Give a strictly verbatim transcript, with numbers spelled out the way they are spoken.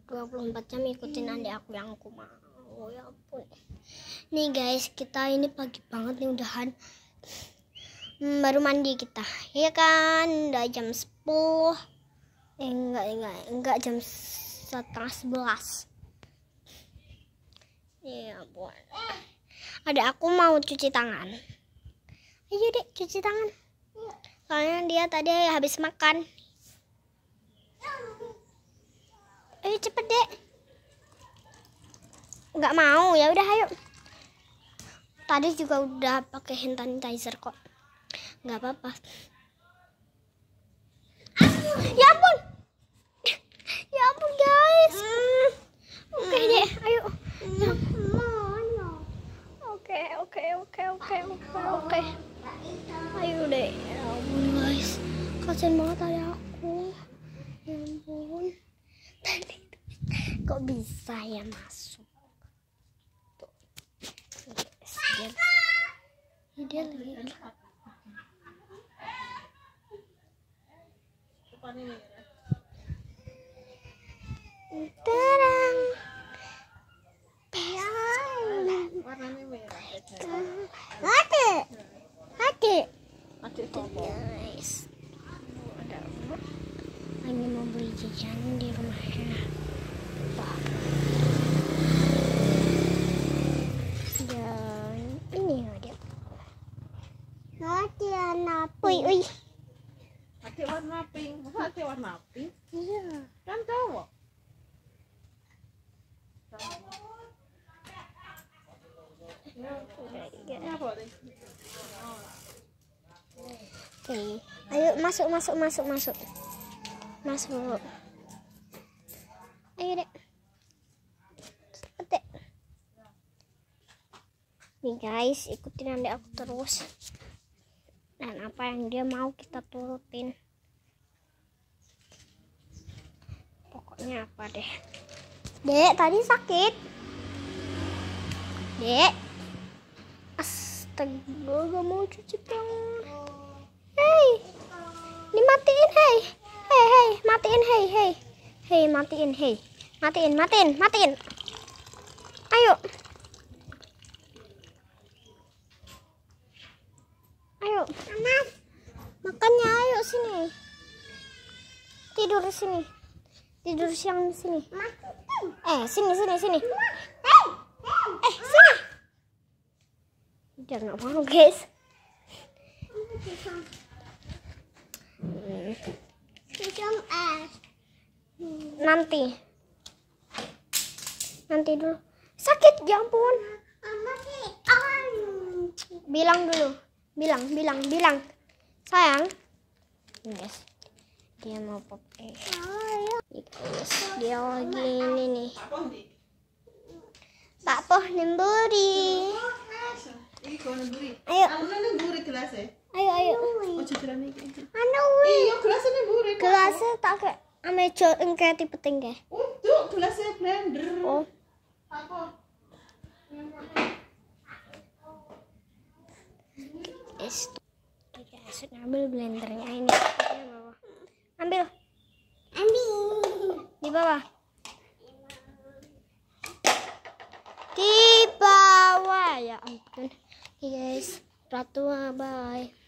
dua puluh empat jam ikutin adik aku yang aku mau. Ya ampun. Nih guys, kita ini pagi banget nih udahan. Hmm, baru mandi kita. Ya kan, udah jam sepuluh. Eh enggak, enggak, enggak jam setengah sebelas. Ya ampun. Ada aku mau cuci tangan. Ayo dek, cuci tangan. Soalnya dia tadi habis makan. Ayo cepet dek. Nggak mau, ya udah ayo. Tadi juga udah pakai hand sanitizer kok. Nggak apa-apa. Ya ampun. Ya ampun guys. Oke deh, ayo. Oke, oke, oke, oke, oke, oke. Ayo deh. Ya ampun guys. Kasian banget ada aku. Ya ampun. Tadi kok bisa ya masuk? Tuh. Dia, dia lagi. Terang. Warnanya merah. Hati. Hati. Hati tombol. Guys. Ada apa? Lagi mau beli jajan di rumahnya. Wah. Dan ini ada. Hati anak. Ui, ui. Hati warna pink. Masa hati warna pink? Iya. Kan cowok. Oke, ayo masuk masuk masuk masuk masuk. Ayo dek, cepet dek. Nih guys, ikutin adik aku terus. Dan apa yang dia mau kita turutin. Pokoknya apa deh. Dek, tadi sakit. Dek. Astaga, gak mau cuci tangan. Hei, dimatiin, hei. Hei, hei, matiin, hei, hei. Hei, matiin, hei. Matiin, matiin, matiin. Ayo. Ayo. Makannya, ayo sini. Tidur di sini. Tidur siang di sini. Eh, sini, sini, sini. Eh, sini. Dia nggak mau guys. Hmm. Nanti. Nanti dulu. Sakit, ya ampun. Bilang dulu. Bilang, bilang, bilang. Sayang. Guys. Dia mau pop eh. Guys, dia lagi ini nih. Pak Poh nemburi. Ayo. Ayo, ayo. Anu. Iya, gelasnya nemburi. Gelasnya tak kayak amejo engke tipe tinggi. Untuk gelasnya blender. Oh. Apa? Es. Guys, ambil blendernya ini. Ambil. Ambil. Di bawah. Di bawah ya ampun. Guys, Ratu bye.